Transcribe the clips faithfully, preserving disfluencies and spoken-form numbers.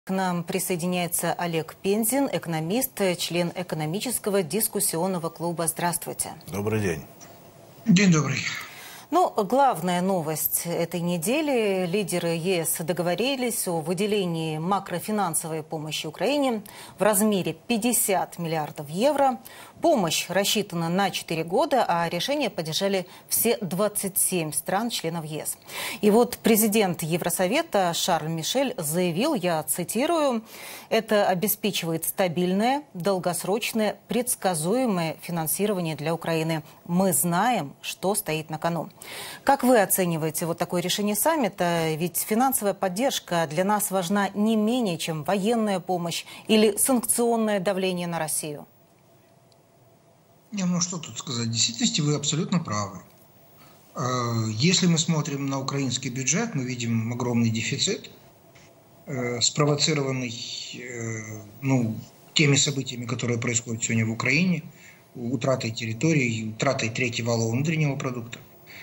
К нам присоединяется Олег Пензин, экономист, член экономического дискуссионного клуба. Здравствуйте. Добрый день. День добрый. Ну, главная новость этой недели. Лидеры ЕС договорились о выделении макрофинансовой помощи Украине в размере пятьдесят миллиардов евро. Помощь рассчитана на четыре года, а решение поддержали все двадцать семь стран-членов ЕС. И вот президент Евросовета Шарль Мишель заявил, я цитирую, это обеспечивает стабильное, долгосрочное, предсказуемое финансирование для Украины. Мы знаем, что стоит на кону. Как вы оцениваете вот такое решение саммита? Ведь финансовая поддержка для нас важна не менее, чем военная помощь или санкционное давление на Россию. Не, ну что тут сказать, в действительности вы абсолютно правы. Если мы смотрим на украинский бюджет, мы видим огромный дефицит, спровоцированный ну, теми событиями, которые происходят сегодня в Украине, утратой территории, утратой третьего валового внутреннего продукта.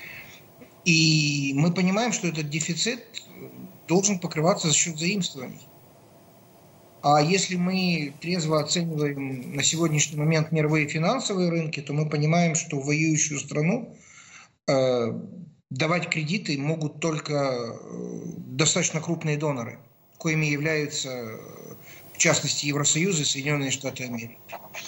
И мы понимаем, что этот дефицит должен покрываться за счет заимствований. А если мы трезво оцениваем на сегодняшний момент мировые финансовые рынки, то мы понимаем, что в воюющую страну э, давать кредиты могут только достаточно крупные доноры, коими являются, в частности, Евросоюз и Соединенные Штаты Америки.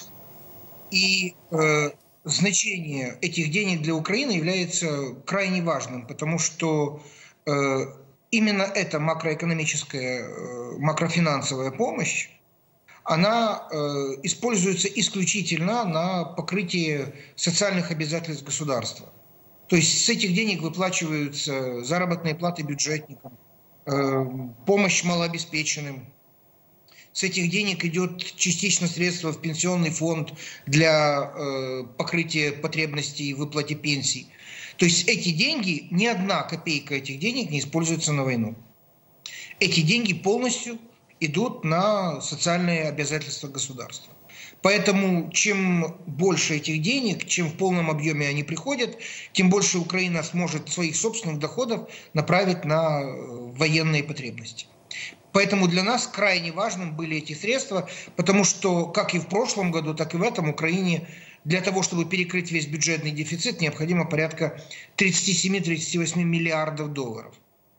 И э, значение этих денег для Украины является крайне важным, потому что э, именно эта макроэкономическая, макрофинансовая помощь, она э, используется исключительно на покрытие социальных обязательств государства. То есть с этих денег выплачиваются заработные платы бюджетникам, э, помощь малообеспеченным. С этих денег идет частично средства в пенсионный фонд для э, покрытия потребностей в выплате пенсий. То есть эти деньги, ни одна копейка этих денег не используется на войну. Эти деньги полностью идут на социальные обязательства государства. Поэтому чем больше этих денег, чем в полном объеме они приходят, тем больше Украина сможет своих собственных доходов направить на военные потребности. Поэтому для нас крайне важным были эти средства, потому что как и в прошлом году, так и в этом Украине для того, чтобы перекрыть весь бюджетный дефицит, необходимо порядка тридцати семи — тридцати восьми миллиардов долларов.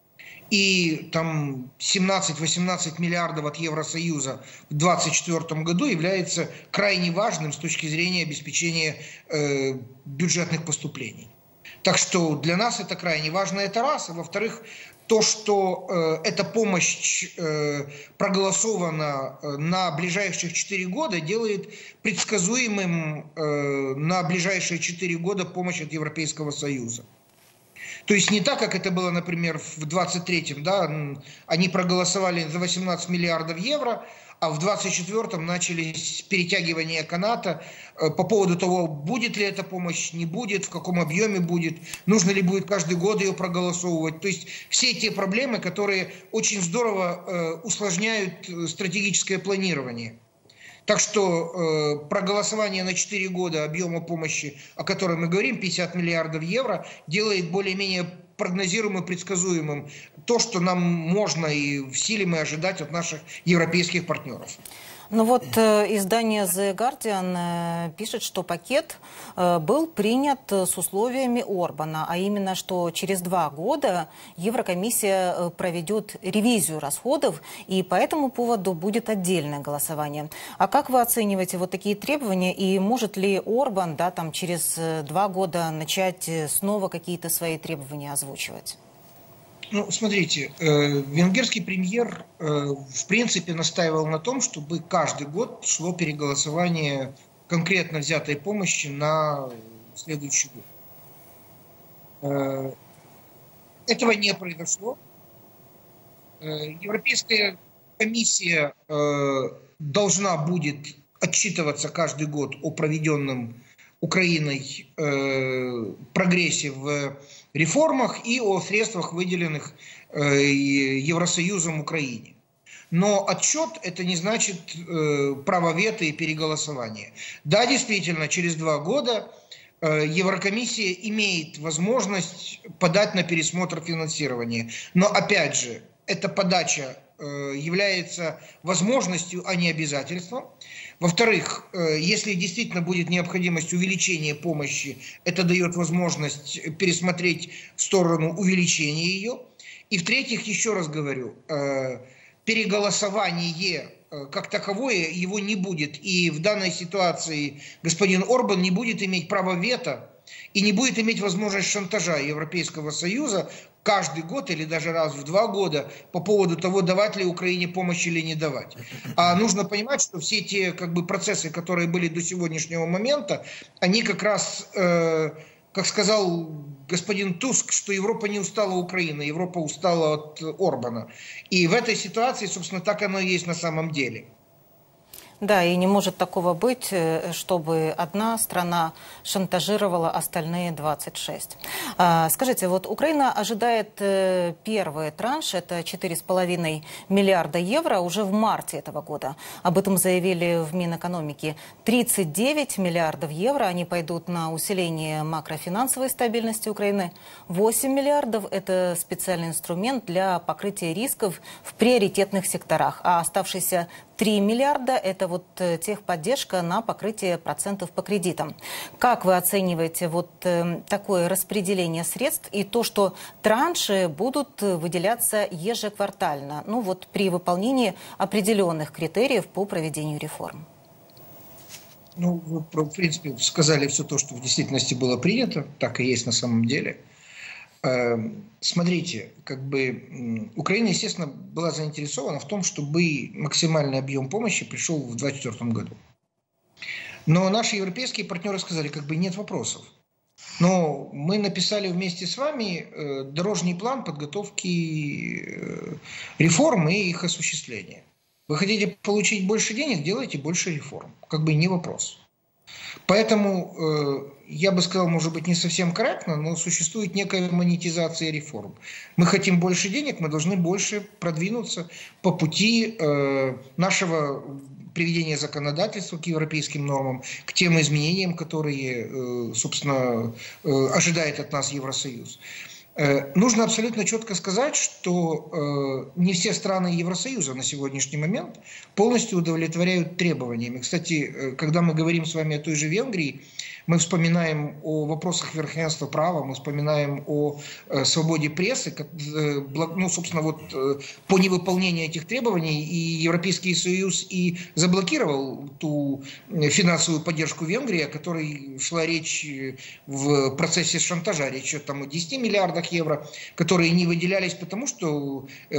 И там семнадцать-восемнадцать миллиардов от Евросоюза в две тысячи двадцать четвёртом году является крайне важным с точки зрения обеспечения э, бюджетных поступлений. Так что для нас это крайне важно, это раз. А во-вторых, то, что э, эта помощь э, проголосована э, на ближайших четыре года, делает предсказуемым э, на ближайшие четыре года помощь от Европейского Союза. То есть не так, как это было, например, в двадцать третьем, да, они проголосовали за восемнадцать миллиардов евро, а в двадцать четвёртом начались перетягивания каната по поводу того, будет ли эта помощь, не будет, в каком объеме будет, нужно ли будет каждый год ее проголосовывать. То есть все те проблемы, которые очень здорово усложняют стратегическое планирование. Так что э, проголосование на четыре года объема помощи, о которой мы говорим, пятьдесят миллиардов евро, делает более-менее прогнозируемым, предсказуемым то, что нам можно и в силе мы ожидать от наших европейских партнеров. Ну вот э, издание The Guardian э, пишет, что пакет э, был принят с условиями Орбана, а именно, что через два года Еврокомиссия э, проведет ревизию расходов, и по этому поводу будет отдельное голосование. А как вы оцениваете вот такие требования, и может ли Орбан, да, там, через э, два года начать снова какие-то свои требования озвучивать? Ну, смотрите, э, венгерский премьер, э, в принципе, настаивал на том, чтобы каждый год шло переголосование конкретно взятой помощи на следующий год. Э, этого не произошло. Э, Европейская комиссия э, должна будет отчитываться каждый год о проведенном Украиной э, прогрессе в реформах и о средствах, выделенных э, Евросоюзом Украине. Но отчет – это не значит э, право вето и переголосование. Да, действительно, через два года э, Еврокомиссия имеет возможность подать на пересмотр финансирования. Но, опять же, эта подача является возможностью, а не обязательством. Во-вторых, если действительно будет необходимость увеличения помощи, это дает возможность пересмотреть в сторону увеличения ее. И в-третьих, еще раз говорю, переголосование как таковое его не будет. И в данной ситуации господин Орбан не будет иметь права вето и не будет иметь возможность шантажа Европейского Союза каждый год или даже раз в два года по поводу того, давать ли Украине помощь или не давать. А нужно понимать, что все те как бы, процессы, которые были до сегодняшнего момента, они как раз, э, как сказал господин Туск, что Европа не устала Украины, Европа устала от Орбана. И в этой ситуации, собственно, так оно и есть на самом деле. Да, и не может такого быть, чтобы одна страна шантажировала остальные двадцать шесть. Скажите, вот Украина ожидает первый транш, это четыре с половиной миллиарда евро, уже в марте этого года. Об этом заявили в Минэкономики. тридцать девять миллиардов евро, они пойдут на усиление макрофинансовой стабильности Украины. восемь миллиардов – это специальный инструмент для покрытия рисков в приоритетных секторах, а оставшиеся три миллиарда – это вот техподдержка на покрытие процентов по кредитам. Как вы оцениваете вот такое распределение средств и то, что транши будут выделяться ежеквартально, ну вот при выполнении определенных критериев по проведению реформ? Ну, вы, в принципе, сказали все то, что в действительности было принято, так и есть на самом деле. Смотрите, как бы Украина, естественно, была заинтересована в том, чтобы максимальный объем помощи пришел в две тысячи двадцать четвёртом году. Но наши европейские партнеры сказали, как бы нет вопросов. Но мы написали вместе с вами дорожный план подготовки реформ и их осуществления. Вы хотите получить больше денег, делайте больше реформ. Как бы не вопрос. Поэтому, э, я бы сказал, может быть, не совсем корректно, но существует некая монетизация реформ. Мы хотим больше денег, мы должны больше продвинуться по пути э, нашего приведения законодательства к европейским нормам, к тем изменениям, которые, э, собственно, э, ожидает от нас Евросоюз. Нужно абсолютно четко сказать, что э, не все страны Евросоюза на сегодняшний момент полностью удовлетворяют требованиями. Кстати, когда мы говорим с вами о той же Венгрии, мы вспоминаем о вопросах верховенства права, мы вспоминаем о э, свободе прессы, как, э, ну, собственно, вот э, по невыполнению этих требований и Европейский Союз и заблокировал ту финансовую поддержку Венгрии, о которой шла речь в процессе шантажа, речь идет там о десяти миллиардах евро, которые не выделялись, потому что э,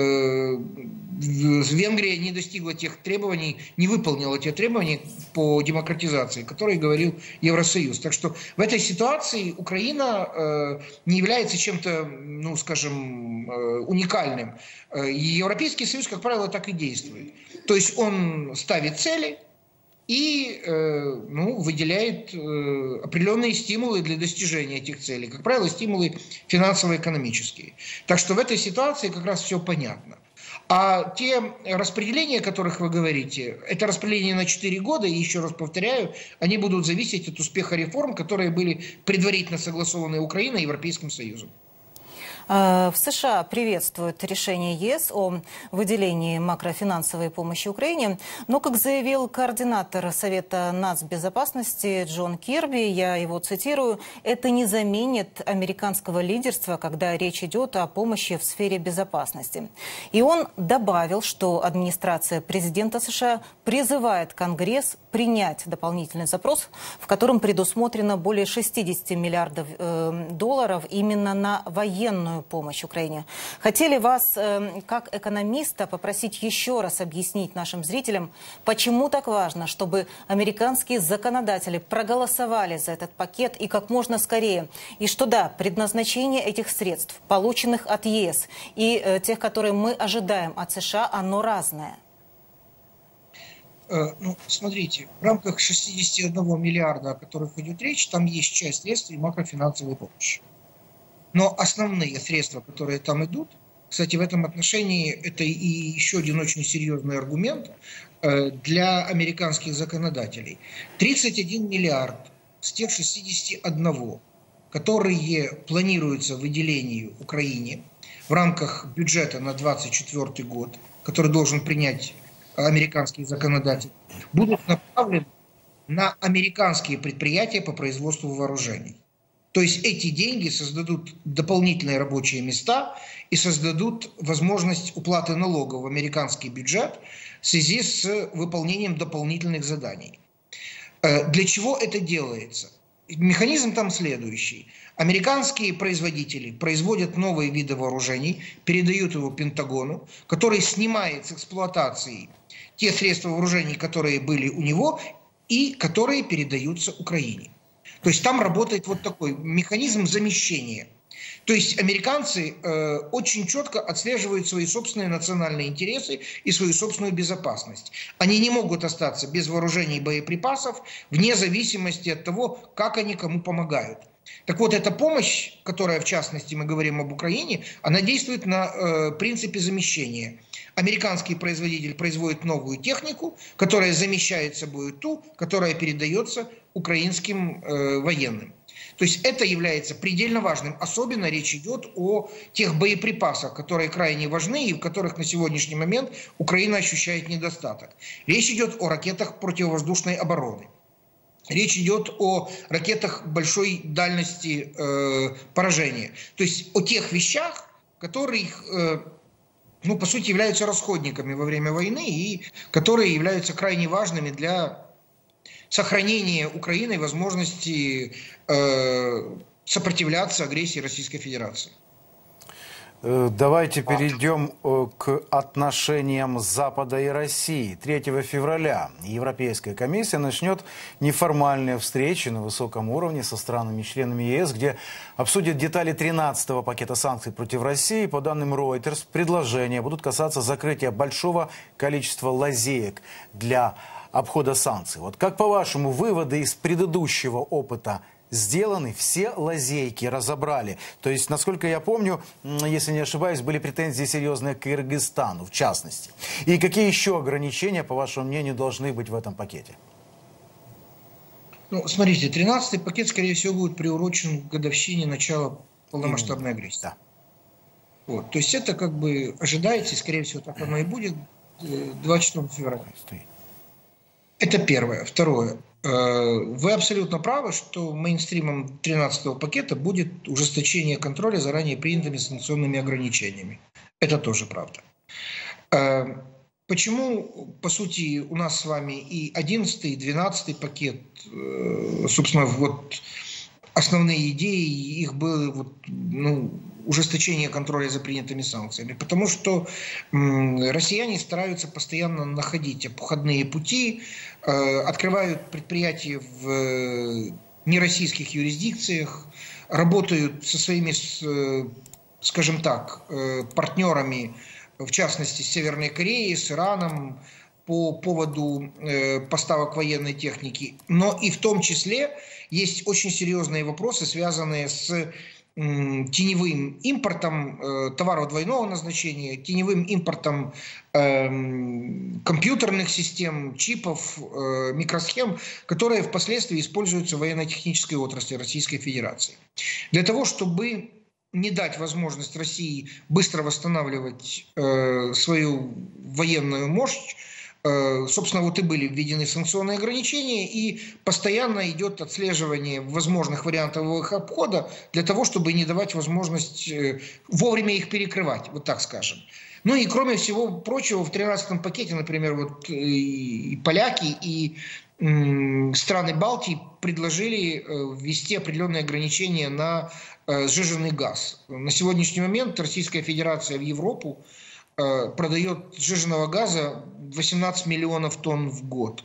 Венгрия не достигла тех требований, не выполнила те требования по демократизации, которые говорил Евросоюз. Так что в этой ситуации Украина э, не является чем-то, ну, скажем, э, уникальным. Европейский Союз, как правило, так и действует. То есть он ставит цели и э, ну, выделяет э, определенные стимулы для достижения этих целей. Как правило, стимулы финансово-экономические. Так что в этой ситуации как раз все понятно. А те распределения, о которых вы говорите, это распределение на четыре года, и еще раз повторяю, они будут зависеть от успеха реформ, которые были предварительно согласованы Украиной и Европейским Союзом. В США приветствуют решение ЕС о выделении макрофинансовой помощи Украине, но, как заявил координатор Совета нацбезопасности Джон Кирби, я его цитирую, это не заменит американского лидерства, когда речь идет о помощи в сфере безопасности. И он добавил, что администрация президента США призывает Конгресс принять дополнительный запрос, в котором предусмотрено более шестидесяти миллиардов э, долларов именно на военную помощь Украине. Хотели вас, э, как экономиста, попросить еще раз объяснить нашим зрителям, почему так важно, чтобы американские законодатели проголосовали за этот пакет и как можно скорее. И что да, предназначение этих средств, полученных от ЕС, и э, тех, которые мы ожидаем от США, оно разное. Ну, смотрите, в рамках шестидесяти одного миллиарда, о которых идет речь, там есть часть средств и макрофинансовой помощи. Но основные средства, которые там идут, кстати, в этом отношении это и еще один очень серьезный аргумент для американских законодателей. тридцать один миллиард с тех шестидесяти одного, которые планируются выделению Украине в рамках бюджета на две тысячи двадцать четвёртый год, который должен принять американский законодатель, будут направлены на американские предприятия по производству вооружений. То есть эти деньги создадут дополнительные рабочие места и создадут возможность уплаты налогов в американский бюджет в связи с выполнением дополнительных заданий. Для чего это делается? Механизм там следующий. Американские производители производят новые виды вооружений, передают его Пентагону, который снимает с эксплуатации те средства вооружений, которые были у него и которые передаются Украине. То есть там работает вот такой механизм замещения. То есть американцы э, очень четко отслеживают свои собственные национальные интересы и свою собственную безопасность. Они не могут остаться без вооружений и боеприпасов вне зависимости от того, как они кому помогают. Так вот, эта помощь, которая, в частности, мы говорим об Украине, она действует на э, принципе замещения. Американский производитель производит новую технику, которая замещает собой ту, которая передается украинским э, военным. То есть это является предельно важным. Особенно речь идет о тех боеприпасах, которые крайне важны и в которых на сегодняшний момент Украина ощущает недостаток. Речь идет о ракетах противовоздушной обороны. Речь идет о ракетах большой дальности э, поражения. То есть о тех вещах, которые, э, ну, по сути, являются расходниками во время войны и которые являются крайне важными для сохранения Украины возможности э, сопротивляться агрессии Российской Федерации. Давайте перейдем к отношениям Запада и России. третьего февраля Европейская комиссия начнет неформальные встречи на высоком уровне со странами-членами ЕС, где обсудят детали тринадцатого пакета санкций против России. По данным Reuters, предложения будут касаться закрытия большого количества лазеек для обхода санкций. Вот как, по-вашему, выводы из предыдущего опыта сделаны, все лазейки разобрали? То есть, насколько я помню, если не ошибаюсь, были претензии серьезные к Кыргызстану, в частности. И какие еще ограничения, по вашему мнению, должны быть в этом пакете? Ну, смотрите, тринадцатый пакет, скорее всего, будет приурочен к годовщине начала полномасштабной агрессии. Да. Вот, то есть это как бы ожидается, и, скорее всего, так оно и будет двадцать четвёртого февраля. Это первое. Второе. Вы абсолютно правы, что мейнстримом тринадцатого пакета будет ужесточение контроля за ранее принятыми санкционными ограничениями. Это тоже правда. Почему, по сути, у нас с вами и одиннадцатый, и двенадцатый пакет, собственно, вот основные идеи их было вот, ну, ужесточение контроля за принятыми санкциями? Потому что м, россияне стараются постоянно находить обходные пути, э, открывают предприятия в э, нероссийских юрисдикциях, работают со своими, э, скажем так, э, партнерами, в частности, с Северной Кореей, с Ираном, по поводу э, поставок военной техники. Но и в том числе есть очень серьезные вопросы, связанные с э, теневым импортом э, товаров двойного назначения, теневым импортом э, компьютерных систем, чипов, э, микросхем, которые впоследствии используются в военно-технической отрасли Российской Федерации. Для того, чтобы не дать возможность России быстро восстанавливать э, свою военную мощь, собственно, вот и были введены санкционные ограничения, и постоянно идет отслеживание возможных вариантов их обхода для того, чтобы не давать возможность вовремя их перекрывать, вот так скажем. Ну и кроме всего прочего, в тринадцатом пакете, например, вот и поляки, и страны Балтии предложили ввести определенные ограничения на сжиженный газ. На сегодняшний момент Российская Федерация в Европу продает сжиженного газа восемнадцать миллионов тонн в год.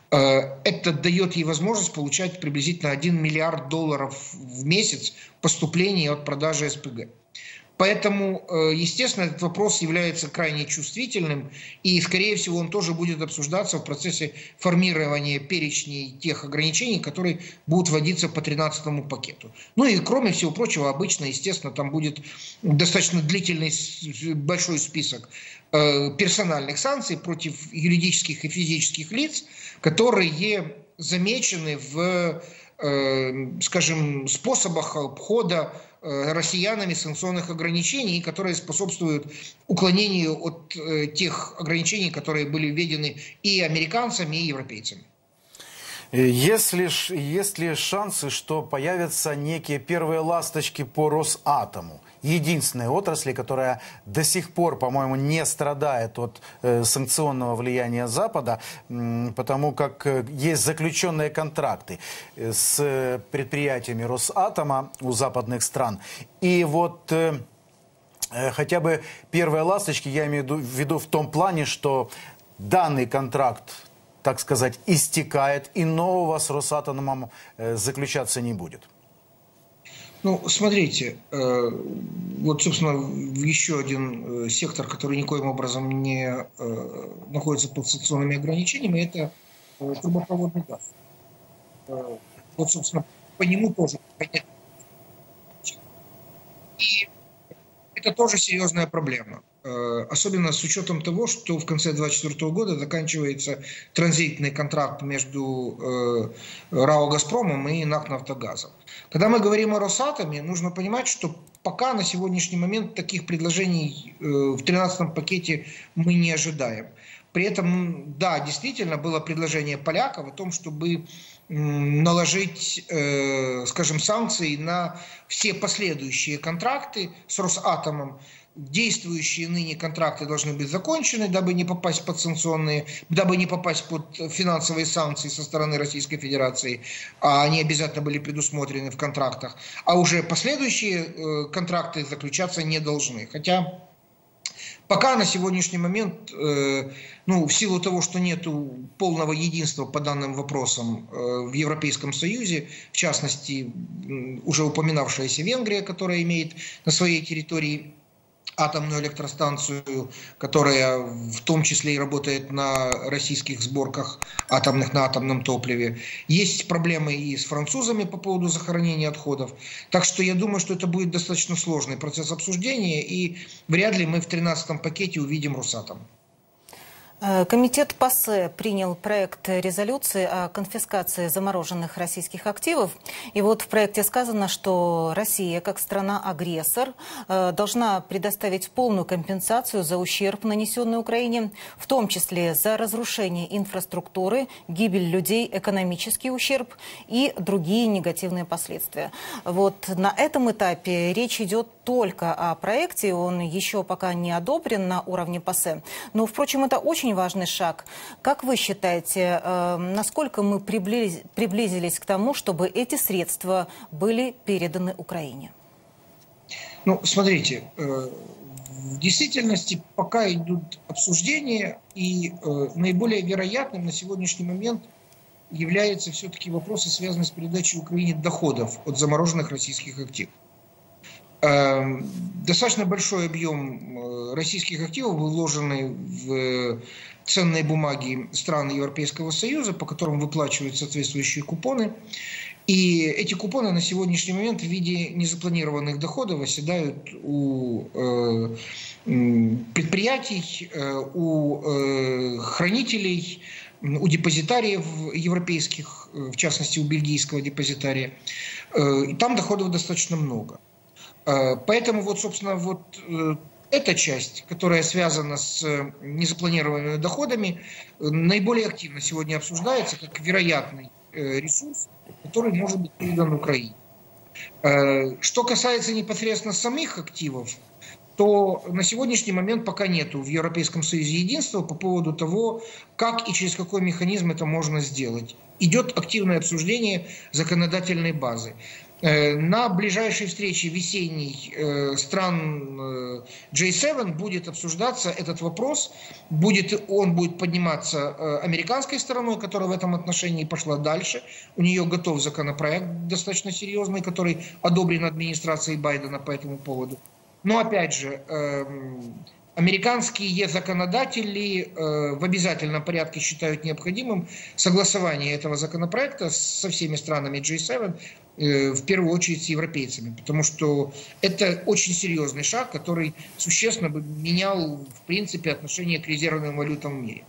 Это дает ей возможность получать приблизительно один миллиард долларов в месяц поступлений от продажи СПГ. Поэтому, естественно, этот вопрос является крайне чувствительным, и, скорее всего, он тоже будет обсуждаться в процессе формирования перечней тех ограничений, которые будут вводиться по тринадцатому пакету. Ну и, кроме всего прочего, обычно, естественно, там будет достаточно длительный, большой список персональных санкций против юридических и физических лиц, которые замечены в, скажем, способах обхода россиянами санкционных ограничений, которые способствуют уклонению от тех ограничений, которые были введены и американцами, и европейцами. Есть ли, есть ли шансы, что появятся некие первые ласточки по Росатому? Единственной отрасли, которая до сих пор, по-моему, не страдает от э, санкционного влияния Запада, э, потому как э, есть заключенные контракты с предприятиями Росатома у западных стран. И вот э, э, хотя бы первые ласточки я имею в виду в том плане, что данный контракт, так сказать, истекает, и нового с Росатомом э, заключаться не будет. Ну, смотрите, э, вот, собственно, еще один сектор, который никоим образом не э, находится под санкционными ограничениями, это э, трубопроводный газ. Э, вот, собственно, по нему тоже понятно. И это тоже серьезная проблема. Особенно с учетом того, что в конце две тысячи двадцать четвёртого года заканчивается транзитный контракт между РАО «Газпромом» и НАК «Нафтогазом». Когда мы говорим о Росатоме, нужно понимать, что пока на сегодняшний момент таких предложений в тринадцатом пакете мы не ожидаем. При этом, да, действительно было предложение поляков о том, чтобы наложить, скажем, санкции на все последующие контракты с Росатомом. Действующие ныне контракты должны быть закончены, дабы не попасть под санкционные, дабы не попасть под финансовые санкции со стороны Российской Федерации, а они обязательно были предусмотрены в контрактах. А уже последующие контракты заключаться не должны. Хотя пока на сегодняшний момент, ну, в силу того, что нет полного единства по данным вопросам в Европейском Союзе, в частности, уже упоминавшаяся Венгрия, которая имеет на своей территории атомную электростанцию, которая в том числе и работает на российских сборках атомных, на атомном топливе. Есть проблемы и с французами по поводу захоронения отходов. Так что я думаю, что это будет достаточно сложный процесс обсуждения, и вряд ли мы в тринадцатом пакете увидим Росатом. Комитет ПАСЕ принял проект резолюции о конфискации замороженных российских активов. И вот в проекте сказано, что Россия, как страна-агрессор, должна предоставить полную компенсацию за ущерб, нанесенный Украине, в том числе за разрушение инфраструктуры, гибель людей, экономический ущерб и другие негативные последствия. Вот на этом этапе речь идет только о проекте, он еще пока не одобрен на уровне ПАСЕ. Но, впрочем, это очень важный шаг. Как вы считаете, насколько мы приблизились к тому, чтобы эти средства были переданы Украине? Ну, смотрите, в действительности пока идут обсуждения, и наиболее вероятным на сегодняшний момент являются все-таки вопросы, связанные с передачей Украине доходов от замороженных российских активов. Достаточно большой объем российских активов был вложены в ценные бумаги стран Европейского Союза, по которым выплачивают соответствующие купоны. И эти купоны на сегодняшний момент в виде незапланированных доходов оседают у предприятий, у хранителей, у депозитариев европейских, в частности у бельгийского депозитария. И там доходов достаточно много. Поэтому вот, собственно, вот эта часть, которая связана с незапланированными доходами, наиболее активно сегодня обсуждается как вероятный ресурс, который может быть передан Украине. Что касается непосредственно самих активов, то на сегодняшний момент пока нету в Европейском Союзе единства по поводу того, как и через какой механизм это можно сделать. Идет активное обсуждение законодательной базы. На ближайшей встрече весенней стран джей семь будет обсуждаться этот вопрос. Будет, он будет подниматься американской стороной, которая в этом отношении пошла дальше. У нее готов законопроект достаточно серьезный, который одобрен администрацией Байдена по этому поводу. Но опять же, американские законодатели в обязательном порядке считают необходимым согласование этого законопроекта со всеми странами джей семь, в первую очередь с европейцами, потому что это очень серьезный шаг, который существенно бы менял, в принципе, отношение к резервным валютам в мире.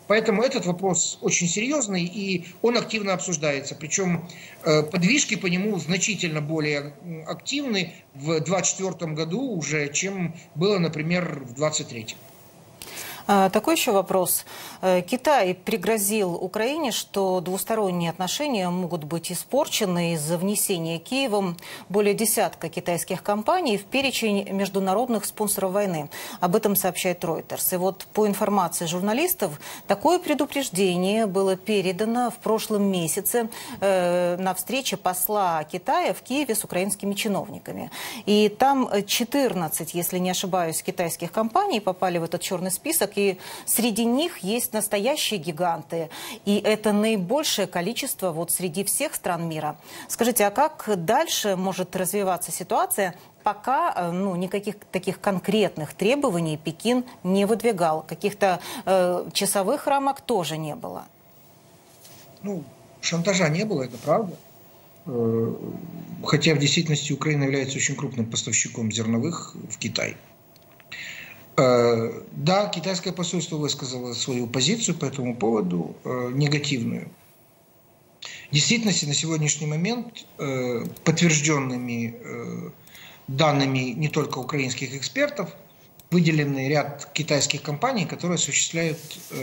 Поэтому этот вопрос очень серьезный, и он активно обсуждается. Причем подвижки по нему значительно более активны в две тысячи двадцать четвёртом году уже, чем было, например, в двадцать третьем. Такой еще вопрос. Китай пригрозил Украине, что двусторонние отношения могут быть испорчены из-за внесения Киевом более десятка китайских компаний в перечень международных спонсоров войны. Об этом сообщает Reuters. И вот по информации журналистов, такое предупреждение было передано в прошлом месяце э, на встрече посла Китая в Киеве с украинскими чиновниками. И там четырнадцать, если не ошибаюсь, китайских компаний попали в этот черный список. И среди них есть настоящие гиганты. И это наибольшее количество вот среди всех стран мира. Скажите, а как дальше может развиваться ситуация, пока ну, никаких таких конкретных требований Пекин не выдвигал? Каких-то э, часовых рамок тоже не было? Ну, шантажа не было, это правда. Хотя в действительности Украина является очень крупным поставщиком зерновых в Китай. Да, китайское посольство высказало свою позицию по этому поводу, негативную. В действительности на сегодняшний момент подтвержденными данными не только украинских экспертов выделены ряд китайских компаний, которые осуществляют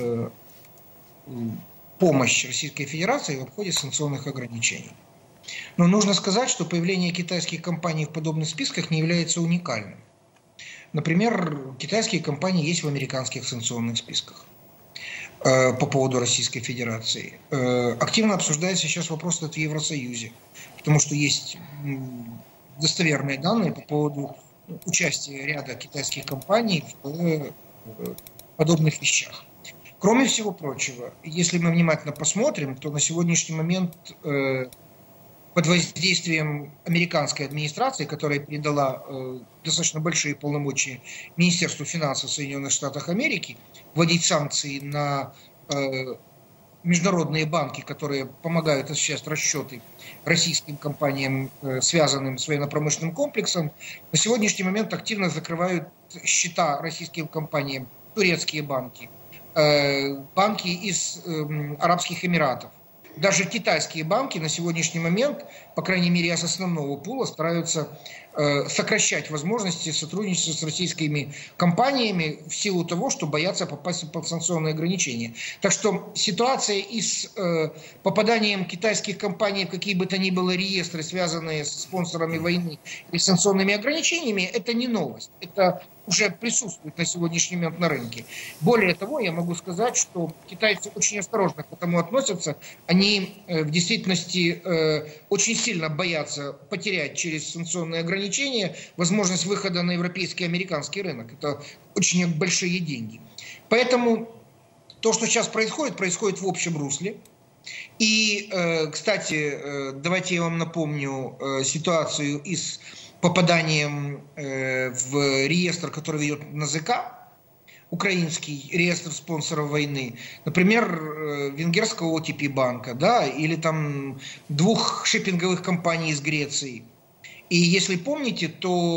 помощь Российской Федерации в обходе санкционных ограничений. Но нужно сказать, что появление китайских компаний в подобных списках не является уникальным. Например, китайские компании есть в американских санкционных списках э, по поводу Российской Федерации. Э, активно обсуждается сейчас вопрос в Евросоюзе, потому что есть достоверные данные по поводу участия ряда китайских компаний в э, подобных вещах. Кроме всего прочего, если мы внимательно посмотрим, то на сегодняшний момент э, под воздействием американской администрации, которая передала э, достаточно большие полномочия Министерству финансов Соединенных Штатов Америки, вводить санкции на э, международные банки, которые помогают осуществлять расчеты российским компаниям, э, связанным с военно-промышленным комплексом, на сегодняшний момент активно закрывают счета российским компаниям турецкие банки, э, банки из э, Арабских Эмиратов. Даже китайские банки на сегодняшний момент, по крайней мере, из основного пула, стараются э, сокращать возможности сотрудничества с российскими компаниями в силу того, что боятся попасть под санкционные ограничения. Так что ситуация и с э, попаданием китайских компаний в какие бы то ни было реестры, связанные с спонсорами войны и санкционными ограничениями, это не новость. Это уже присутствует на сегодняшний момент на рынке. Более того, я могу сказать, что китайцы очень осторожно к этому относятся. Они э, в действительности э, очень сильно боятся потерять через санкционные ограничения возможность выхода на европейский и американский рынок. Это очень большие деньги. Поэтому то, что сейчас происходит, происходит в общем русле. И, э, кстати, э, давайте я вам напомню э, ситуацию из попаданием э, в реестр, который ведет эн зэ ка, украинский реестр спонсоров войны, например, э, венгерского о тэ пи банка, да, или там двух шиппинговых компаний из Греции. И если помните,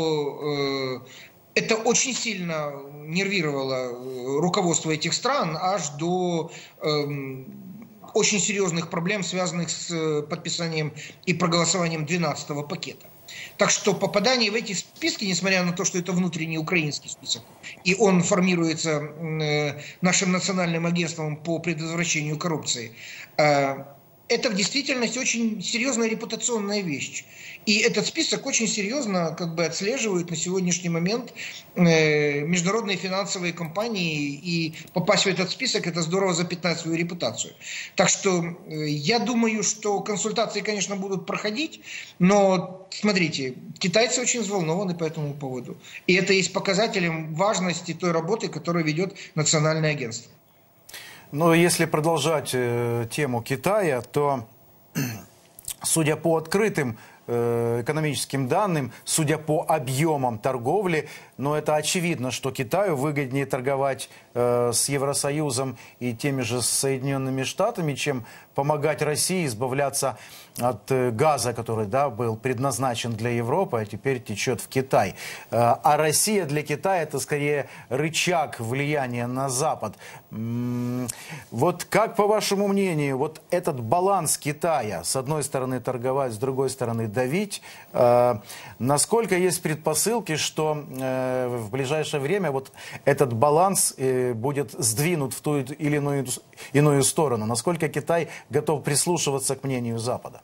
то э, это очень сильно нервировало руководство этих стран аж до э, очень серьезных проблем, связанных с подписанием и проголосованием двенадцатого пакета. Так что попадание в эти списки, несмотря на то, что это внутренний украинский список, и он формируется э, нашим национальным агентством по предотвращению коррупции, э, это в действительности очень серьезная репутационная вещь. И этот список очень серьезно как бы отслеживают на сегодняшний момент э, международные финансовые компании, и попасть в этот список — это здорово запятнать свою репутацию. Так что э, я думаю, что консультации, конечно, будут проходить, но смотрите, китайцы очень взволнованы по этому поводу. И это есть показателем важности той работы, которую ведет Национальное агентство. Но если продолжать э, тему Китая, то, судя по открытым э, экономическим данным, судя по объемам торговли, но это очевидно, что Китаю выгоднее торговать э, с Евросоюзом и теми же Соединенными Штатами, чем помогать России избавляться от э, газа, который, да, был предназначен для Европы, а теперь течет в Китай. Э, а Россия для Китая — это скорее рычаг влияния на Запад. М-м, вот как, по вашему мнению, вот этот баланс Китая, с одной стороны торговать, с другой стороны давить, э, насколько есть предпосылки, что э, в ближайшее время вот этот баланс э, будет сдвинут в ту или иную, иную сторону? Насколько Китай готов прислушиваться к мнению Запада?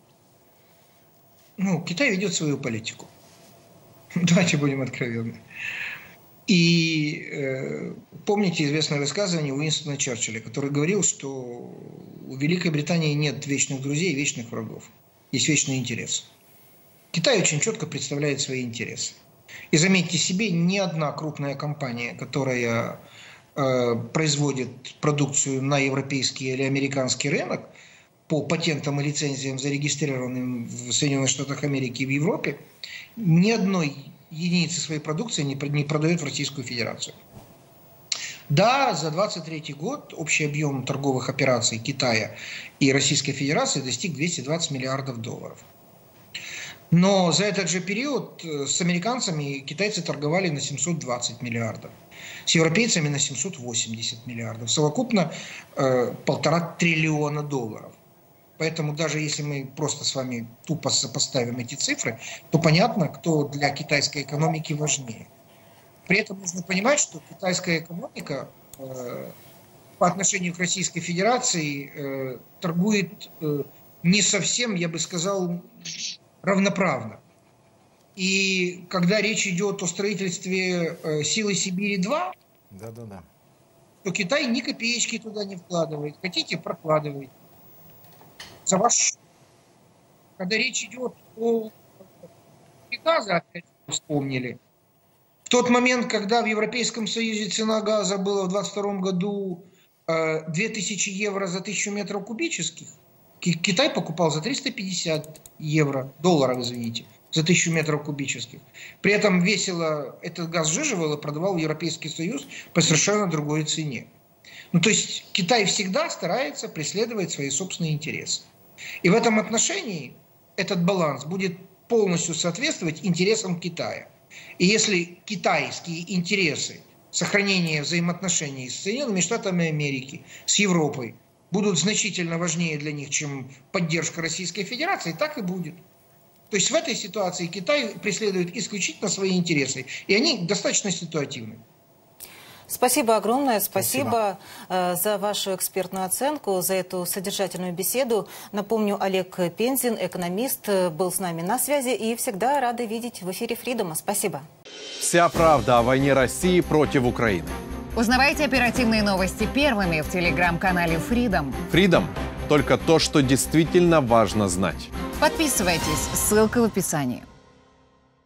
Ну, Китай ведет свою политику. Давайте будем откровенны. И э, помните известное высказывание Уинстона Черчилля, который говорил, что у Великой Британии нет вечных друзей и вечных врагов. Есть вечный интерес. Китай очень четко представляет свои интересы. И заметьте себе, ни одна крупная компания, которая э, производит продукцию на европейский или американский рынок, по патентам и лицензиям, зарегистрированным в Соединенных Штатах Америки и в Европе, ни одной единицы своей продукции не продает в Российскую Федерацию. Да, за двадцать третий год общий объем торговых операций Китая и Российской Федерации достиг двухсот двадцати миллиардов долларов. Но за этот же период с американцами китайцы торговали на семьсот двадцать миллиардов, с европейцами на семьсот восемьдесят миллиардов, совокупно э, полтора триллиона долларов. Поэтому даже если мы просто с вами тупо сопоставим эти цифры, то понятно, кто для китайской экономики важнее. При этом нужно понимать, что китайская экономика э, по отношению к Российской Федерации э, торгует э, не совсем, я бы сказал, равноправно. И когда речь идет о строительстве э, «Силы Сибири-два», да-да-да, то Китай ни копеечки туда не вкладывает. Хотите, прокладывайте. За ваш... Когда речь идет о газе, опять вспомнили. В тот момент, когда в Европейском Союзе цена газа была в двадцать втором году э, две тысячи евро за тысячу метров кубических, Китай покупал за триста пятьдесят евро, долларов, извините, за тысячу метров кубических. При этом весело этот газ сжиживал и продавал в Европейский Союз по совершенно другой цене. Ну, то есть Китай всегда старается преследовать свои собственные интересы. И в этом отношении этот баланс будет полностью соответствовать интересам Китая. И если китайские интересы сохранения взаимоотношений с Соединенными Штатами Америки, с Европой будут значительно важнее для них, чем поддержка Российской Федерации, так и будет. То есть в этой ситуации Китай преследует исключительно свои интересы, и они достаточно ситуативны. Спасибо огромное, спасибо, спасибо за вашу экспертную оценку, за эту содержательную беседу. Напомню, Олег Пензин, экономист, был с нами на связи и всегда рады видеть в эфире Фридома. Спасибо. Вся правда о войне России против Украины. Узнавайте оперативные новости первыми в телеграм-канале Freedom. Freedom – только то, что действительно важно знать. Подписывайтесь, ссылка в описании.